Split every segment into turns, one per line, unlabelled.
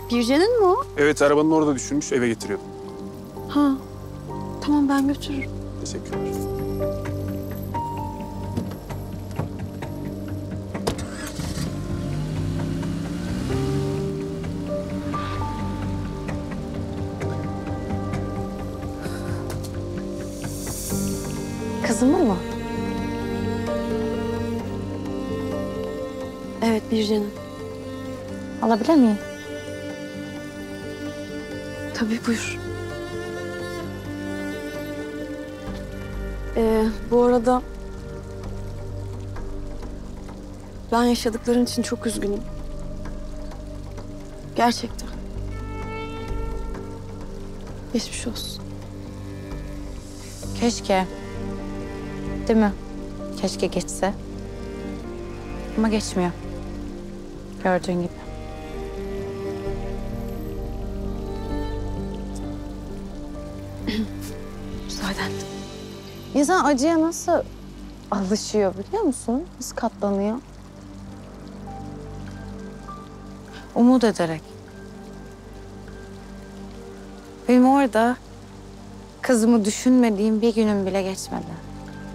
Birce'nin mi o?
Evet, arabanın orada düşürmüş, eve getiriyordum.
Ha. Tamam, ben götürürüm.
Teşekkürler.
Kızımın mı? Evet, Birce'nin.
Alabilir miyim?
Tabii, buyur. Bu arada... Ben yaşadıkların için çok üzgünüm. Gerçekten. Geçmiş olsun.
Keşke. Değil mi? Keşke geçse. Ama geçmiyor. Gördüğün gibi.
Müsaadenle.
İnsan acıya nasıl alışıyor biliyor musun? Nasıl katlanıyor? Umut ederek. Benim orada kızımı düşünmediğim bir günüm bile geçmedi.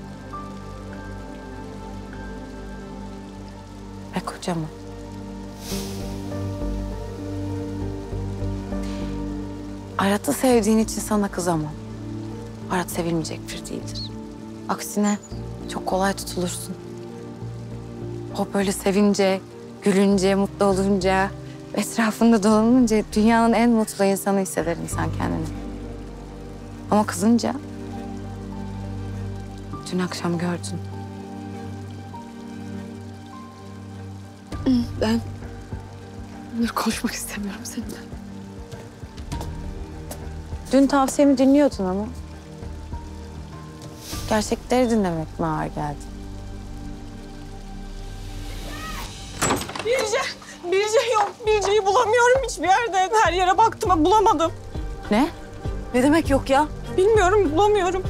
Ve kocamı. Arat'ı sevdiğin için sana kızamam. Arat sevilmeyecek biri değildir. Aksine çok kolay tutulursun. O böyle sevince, gülünce, mutlu olunca, etrafında dolanınca dünyanın en mutlu insanı hisseder insan kendini. Ama kızınca, dün akşam gördün.
Ben bunları konuşmak istemiyorum seninle.
Dün tavsiyemi dinliyordun ama. Gerçekleri dinlemek mi ağır geldi?
Birce yok. Birce'yi bulamıyorum hiçbir yerde. Her yere baktım ama bulamadım.
Ne?
Ne demek yok ya?
Bilmiyorum, bulamıyorum.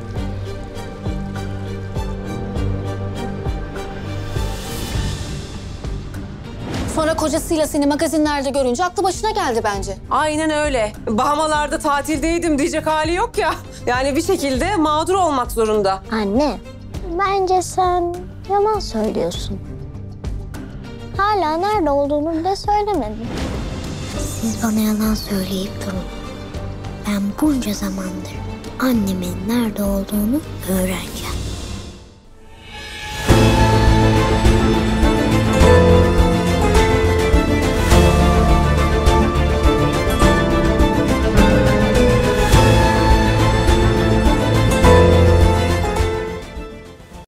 Sonra kocasıyla seni magazinlerde görünce aklı başına geldi bence.
Aynen öyle. Bahamalarda tatildeydim diyecek hali yok ya. Yani bir şekilde mağdur olmak zorunda.
Anne, bence sen yalan söylüyorsun. Hala nerede olduğunu bile söylemedin. Siz bana yalan söyleyip durun. Ben bunca zamandır annemin nerede olduğunu öğreneceğim.